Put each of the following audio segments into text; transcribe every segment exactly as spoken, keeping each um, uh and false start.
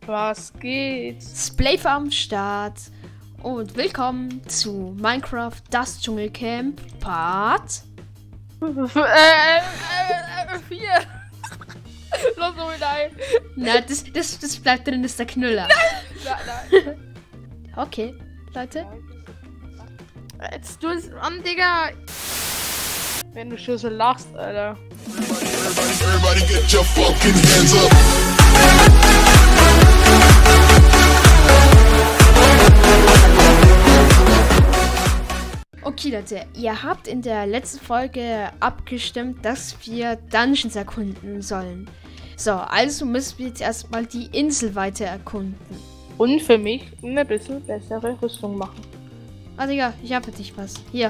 Was geht? Splayfer am Start und willkommen zu Minecraft das Dschungelcamp Part äh, äh, äh, vier. Los, so nein. Na, das, das, das bleibt drin, das ist der Knüller. Nein, nein. Okay, Leute. Jetzt du es an, Digga. Wenn du schon so lachst, Alter. Everybody, everybody get your fucking hands up. Okay, Leute, ihr habt in der letzten Folge abgestimmt, dass wir Dungeons erkunden sollen. So, also müssen wir jetzt erstmal die Insel weiter erkunden. Und für mich eine bisschen bessere Rüstung machen. Ah, Digga, ich habe für dich was. Hier.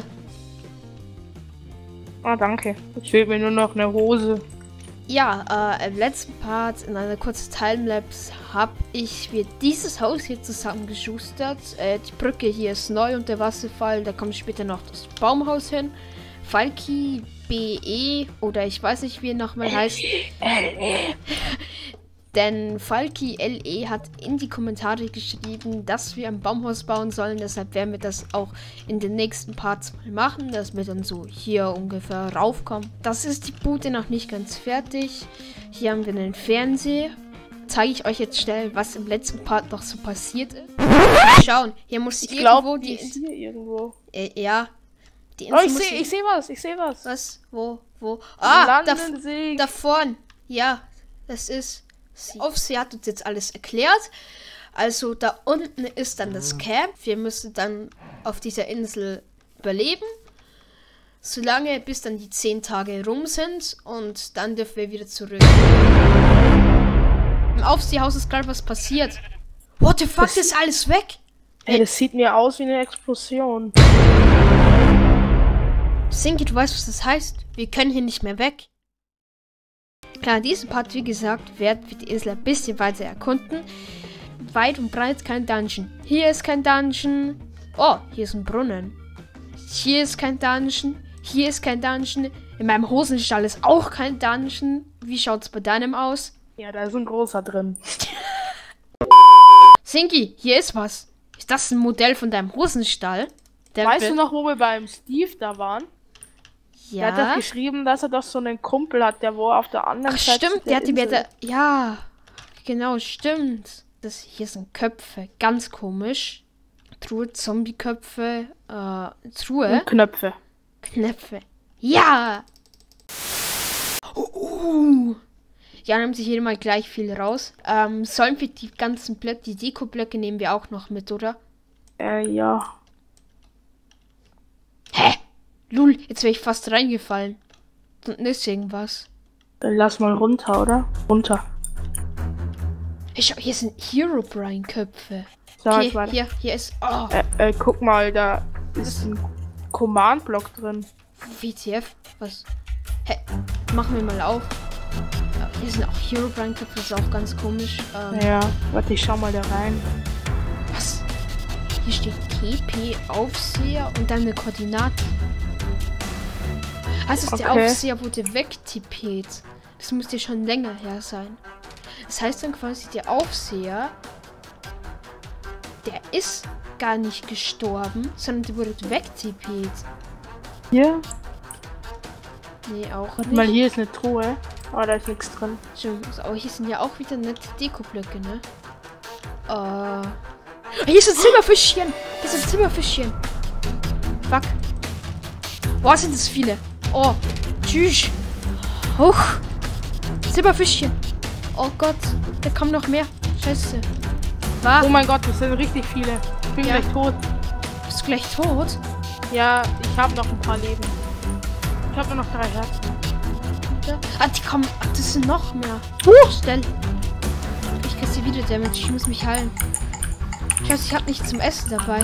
Ah, danke. Jetzt fehlt mir nur noch eine Hose. Ja, äh, im letzten Part, in einer kurzen Timelapse, habe ich mir dieses Haus hier zusammengeschustert. Äh, die Brücke hier ist neu und der Wasserfall, da kommt später noch das Baumhaus hin. Falki B E, oder ich weiß nicht, wie er nochmal heißt. L E. Denn Falki L E hat in die Kommentare geschrieben, dass wir ein Baumhaus bauen sollen. Deshalb werden wir das auch in den nächsten Parts mal machen, dass wir dann so hier ungefähr raufkommen. Das ist die Bude noch nicht ganz fertig. Hier haben wir einen Fernseher. Zeige ich euch jetzt schnell, was im letzten Part noch so passiert ist. Mal schauen, hier muss Ich irgendwo glaube, die... die ist hier irgendwo. Äh, ja. Die Oh, ich muss sehe hier- ich seh was, ich sehe was. Was? Wo? Wo? Ah, da, Landensee. da vorn. Ja, das ist... Sie Aufseher hat uns jetzt alles erklärt. Also da unten ist dann das Camp. Wir müssen dann auf dieser Insel überleben. Solange bis dann die zehn Tage rum sind. Und dann dürfen wir wieder zurück. Im Aufseherhaus ist gerade was passiert. What the fuck, Das- ist alles weg? Ey, das sieht mir aus wie eine Explosion. Sinki, du weißt, was das heißt? Wir können hier nicht mehr weg. Klar, in diesem Part, wie gesagt, werden wir die Insel ein bisschen weiter erkunden. Weit und breit kein Dungeon. Hier ist kein Dungeon. Oh, hier ist ein Brunnen. Hier ist kein Dungeon. Hier ist kein Dungeon. In meinem Hosenstall ist auch kein Dungeon. Wie schaut's bei deinem aus? Ja, da ist ein großer drin. Sinki, hier ist was. Ist das ein Modell von deinem Hosenstall? Der Weißt wird- du noch, wo wir beim Steve da waren? Der hat doch Ja. geschrieben, dass er doch so einen Kumpel hat, der wo auf der anderen Ach, Seite stimmt, der der hat die mir Insel- da. Ja, genau, stimmt. Das hier sind Köpfe, ganz komisch. Truhe, Zombie-Köpfe, äh, Truhe, Und Knöpfe. Knöpfe. Ja! Uh, uh. Ja, nehmen sich hier mal gleich viel raus. Ähm, sollen wir die ganzen Blöcke, die Deko-Blöcke nehmen wir auch noch mit, oder? Äh, ja. Hä? Lul, jetzt wäre ich fast reingefallen. Und ist irgendwas. Dann lass mal runter, oder? Runter. Hey, schau, hier sind Herobrine-Köpfe. So, Okay, jetzt weiter. hier, hier ist. Oh, Äh, äh, guck mal, da ist ein Command-Block drin. W T F? Was? Hä? Machen wir mal auf. Ja, hier sind auch Herobrine-Köpfe, das ist auch ganz komisch. Ähm, Ja, warte, ich schau mal da rein. Was? Hier steht T P Aufseher und dann eine Koordinate. Also ist der Okay. Aufseher wurde wegtippet. Das müsste schon länger her sein. Das heißt dann quasi, der Aufseher, der ist gar nicht gestorben, sondern der wurde wegtippet. Hier? Nee, auch Warte nicht. mal, hier ist eine Truhe. Oh, da ist nichts drin. Stimmt, aber hier sind ja auch wieder nette Deko-Blöcke, ne? Äh. Hier ist ein Silberfischchen! Hier ist ein Silberfischchen! Fuck. Boah, sind das viele! Oh, tschüss! Hoch! Silberfischchen! Oh Gott, da kommen noch mehr! Scheiße! Oh Was? mein Gott, das sind richtig viele. Ich bin Ja. gleich tot. Bist du gleich tot? Ja, ich habe noch ein paar Leben. Ich habe nur noch drei Herzen. Ja. Ah, die kommen. Ach, das sind noch mehr. Uh! Schnell. Ich krieg sie wieder Damage. Ich muss mich heilen. Scheiße, ich habe nichts zum Essen dabei.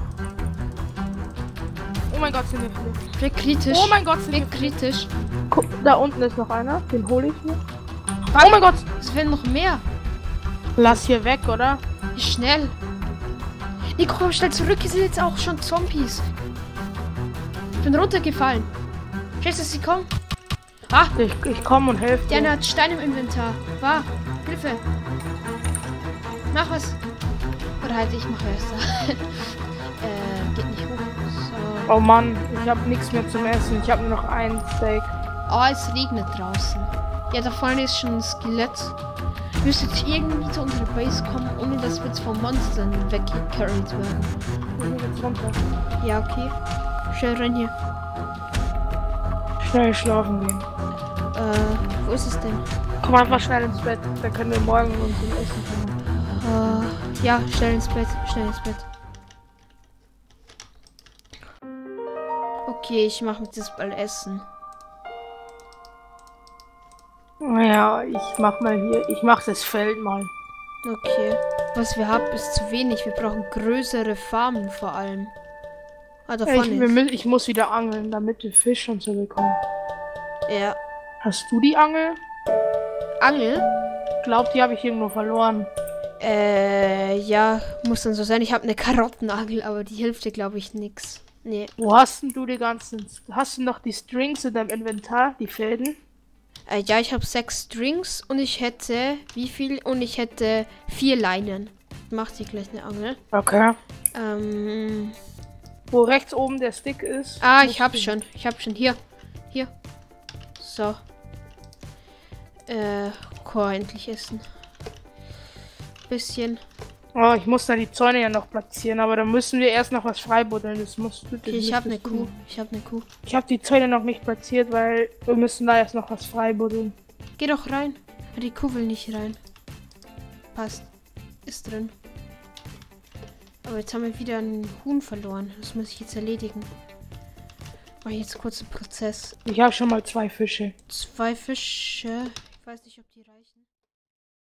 Oh mein Gott, sind wir viele. Wird kritisch. Oh mein Gott, sind wir Wird viele. kritisch. Guck, da unten ist noch einer. Den hole ich mir. Oh mein Gott. Es werden noch mehr. Lass hier weg, oder? Wie schnell. Nico, komm schnell zurück. Hier sind jetzt auch schon Zombies. Ich bin runtergefallen. Scheiße, sie kommen. Ah, Ich, ich komme und helfe der dir. hat Stein im Inventar. War. Hilfe. Mach was. Oder halt, ich mache erst. äh, geht nicht hoch. So. Oh Mann, ich habe nichts mehr zum Essen. Ich habe nur noch ein Steak. Oh, es regnet draußen. Ja, da vorne ist schon ein Skelett. Wir müssen jetzt irgendwie zu unserer Base kommen, ohne dass wir jetzt von Monstern weggecarried werden. Ich muss jetzt runter. Ja, okay. Schnell rein hier. Schnell schlafen gehen. Äh, wo ist es denn? Komm einfach schnell ins Bett. Dann können wir morgen uns zum Essen kommen. Äh, ja, schnell ins Bett. Schnell ins Bett. Okay, ich mache mit das Ball Essen. Naja, ich mach mal hier. Ich mach das Feld mal. Okay. Was wir haben, ist zu wenig. Wir brauchen größere Farmen vor allem. Ah, da Ja, vorne ich, wir ist. mü- ich muss wieder angeln, damit wir Fisch und so bekommen. Ja. Hast du die Angel? Angel? Glaub, die habe ich irgendwo verloren. Äh, ja, muss dann so sein. Ich habe eine Karottenangel, aber die hilft dir, glaube ich, nix. Nee. Wo hast denn du die ganzen... Hast du noch die Strings in deinem Inventar? Die Fäden? Äh, ja, ich habe sechs Strings und ich hätte... Wie viel? Und ich hätte vier Leinen. Macht die gleich eine Angel. Okay. Ähm... Wo rechts oben der Stick ist. Ah, musst ich hab du- schon. Ich hab schon. Hier. Hier. So. Äh, Chor endlich essen. Bisschen. Oh, ich muss da die Zäune ja noch platzieren, aber dann müssen wir erst noch was freibuddeln. Das musst du. das Okay, ich hab eine müsstest du- Kuh. Ich hab eine Kuh. Ich habe die Zäune noch nicht platziert, weil wir müssen da erst noch was freibuddeln. Geh doch rein. Die Kuh will nicht rein. Passt. Ist drin. Aber jetzt haben wir wieder einen Huhn verloren. Das muss ich jetzt erledigen. Mach ich jetzt kurz einen Prozess. Ich habe schon mal zwei Fische. Zwei Fische. Ich weiß nicht, ob die reichen.